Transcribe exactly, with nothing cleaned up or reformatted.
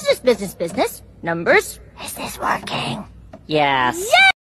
business, business, business. Numbers. Is this working? Yes. Yeah!